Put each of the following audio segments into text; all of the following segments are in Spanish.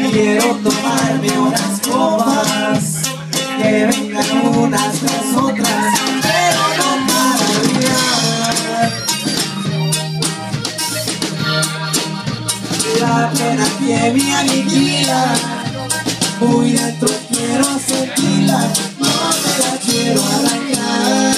Quiero tomarme unas copas, que vengan unas tras otras, pero no para olvidar la pena que me aniquila. Muy dentro quiero sentirla, no me la quiero arrancar.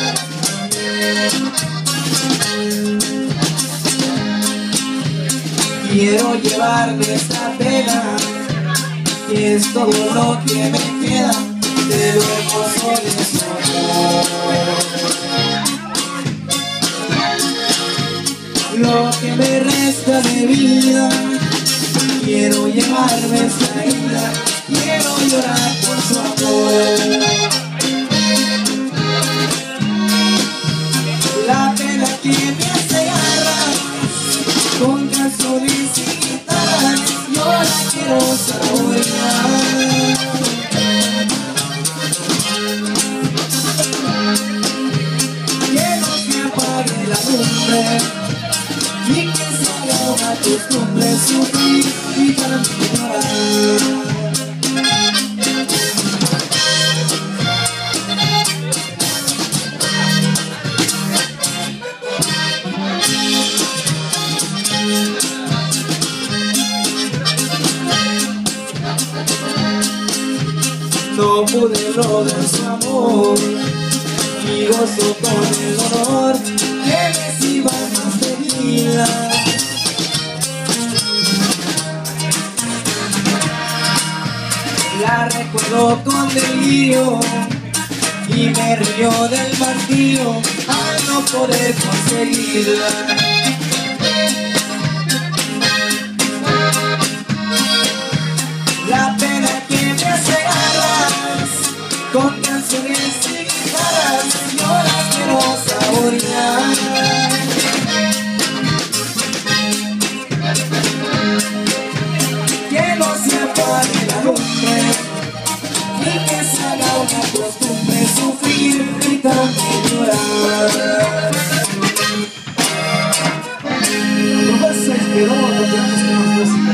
Quiero llevarme esta pena, que es todo lo que me queda de lo hermoso de su amor. Lo que me resta de vida, quiero llevarme esta herida, quiero llorar por su amor. La pena que me hace garras, con canciones y guitarras, yo la quiero saborear. Que no se apague la lumbre y que se haga una costumbre sufrir y también llorar. No pude lograr su amor y gozo con el dolor que reciba más de vida. La recuerdo con delirio y me río del martirio al no poder conseguirla. La pena que me hace garras, con canciones y guitarras, yo las quiero saborear. Que no se apague la lumbre y que se haga una costumbre sufrir y también llorar.